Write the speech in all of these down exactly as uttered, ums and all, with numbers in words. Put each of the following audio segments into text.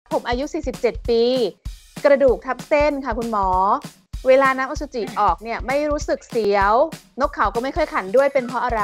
ผมอายุสี่สิบเจ็ดปีกระดูกทับเส้นค่ะคุณหมอเวลาน้ำอสุจิออกเนี่ยไม่รู้สึกเสียวนกเขาก็ไม่ค่อยขันด้วยเป็นเพราะอะไร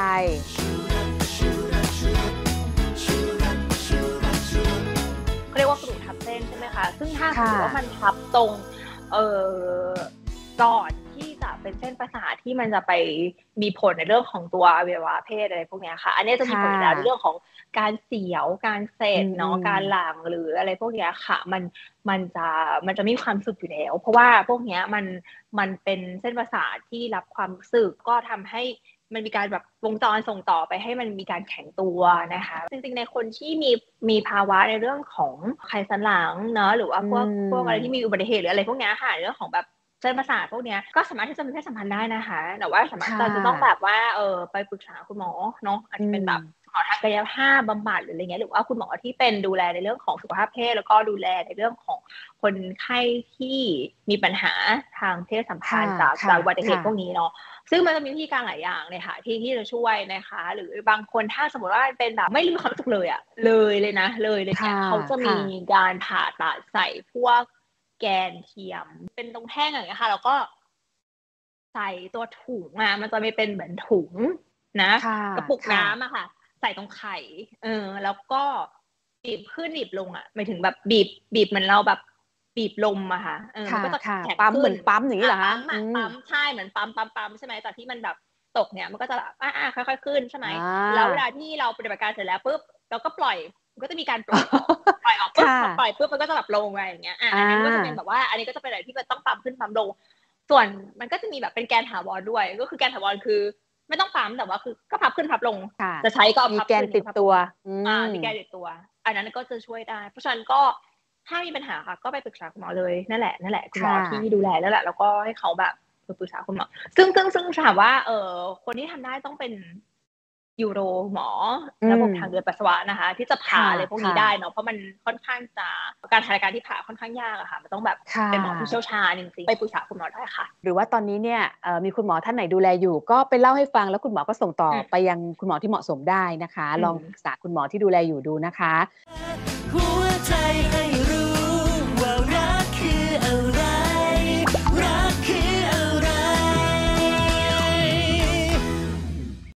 เรียกว่ากระดูกทับเส้นใช่ไหมคะซึ่งถ้าสมมติว่ามันทับตรงเอ่อก่อนที่จะเป็นเส้นประสาทที่มันจะไปมีผลในเรื่องของตัวอวัยวะเพศอะไรพวกนี้ค่ะอันนี้จะมีผลในเรื่องของการเสียวการเสพเนาะการหลั่งหรืออะไรพวกนี้ค่ะมันมันจะมันจะมีความรู้สึกอยู่แล้วเพราะว่าพวกนี้มันมันเป็นเส้นประสาทที่รับความรู้สึกก็ทำให้มันมีการแบบวงจรส่งต่อไปให้มันมีการแข็งตัวนะคะจริงๆในคนที่มีมีภาวะในเรื่องของไขสันหลังเนาะหรือว่าพวกพวกอะไรที่มีอุบัติเหตุหรืออะไรพวกนี้ค่ะเรื่องของแบบเส้นประสาทพวกนี้ก็สามารถที่จะมีเพศสัมพันธ์ได้นะคะแต่ว่าสามารถจะต้องแบบว่าเออไปปรึกษาคุณหมอเนาะอาจจะเป็นแบบหมอทางกายภาพบำบัดหรืออะไรเงี้ยหรือว่าคุณหมอที่เป็นดูแลในเรื่องของสุขภาพเพศแล้วก็ดูแลในเรื่องของคนไข้ที่มีปัญหาทางเพศสัมพันธ์จากจากอุบัติเหตุพวกนี้เนาะซึ่งมันจะมีวิธีการหลายอย่างเลยค่ะที่ที่จะช่วยนะคะหรือบางคนถ้าสมมติว่าเป็นแบบไม่มีความรู้สึกเลยอะเลยเลยนะเลยเลยเนี่ยเขาจะมีการผ่าตัดใส่พวกแกนเทียมเป็นตรงแท่งอย่างเงี้ยค่ะแล้วก็ใส่ตัวถุงมามันจะไม่เป็นเหมือนถุงนะกระปุกน้ำอะค่ะใส่ตรงไข่เออแล้วก็บีบขึ้นบีบลงอะหมายถึงแบบบีบบีบเหมือนเราแบบบีบลมอะค่ะเออมันก็จะแข็งปั๊มเหมือนปั๊มอย่างนี้เหรอคะปั๊มใช่เหมือนปั๊มปั๊มปั๊มใช่ไหมจากที่มันแบบตกเนี่ยมันก็จะอ่าค่อยๆขึ้นใช่ไหมแล้วเวลาที่เราปฏิบัติการเสร็จแล้วปุ๊บเราก็ปล่อยมันก็จะมีการปล่อยออกปล่อยออกปุ๊บปล่อยปุ๊บมันก็จะแบบลงไปอย่างเงี้ยอ่ะอันนี้ก็จะเป็นแบบว่าอันนี้ก็จะเป็นอะไรที่มันต้องปั๊มขึ้นปั๊มลงส่วนมันก็จะมีแบบเป็นแกนถาวรด้วยก็คือแกนถาวรคือไม่ต้องปั๊มแต่ว่าคือก็พับขึ้นพับลงจะใช้ก็มีแกนติดตัวอ่ามีแกนติดตัวอันนั้นก็จะช่วยได้เพราะฉะนั้นก็ถ้ามีปัญหาค่ะก็ไปปรึกษาคุณหมอเลยนั่นแหละนั่นแหละคุณหมอที่ดูแลแล้วแหละแล้วก็ให้เขาแบบปรึกษาคุณหมอซึ่งซึ่งซึ่งถามว่าเออคนที่ทำได้ต้องเป็นยูโรหมอระบบทางเดินปัสสาวะนะคะที่จะผ่าอะไรพวกนี้ได้เนาะเพราะมันค่อนข้างจะการถ่ายการที่ผ่าค่อนข้างยากอะค่ะมันต้องแบบเป็นหมอที่เชี่ยวชาญจริงๆไปปรึกษาคุณหมอได้ค่ะหรือว่าตอนนี้เนี่ยมีคุณหมอท่านไหนดูแลอยู่ก็ไปเล่าให้ฟังแล้วคุณหมอก็ส่งต่อไปยังคุณหมอที่เหมาะสมได้นะคะลองปรึกษาคุณหมอที่ดูแลอยู่ดูนะคะ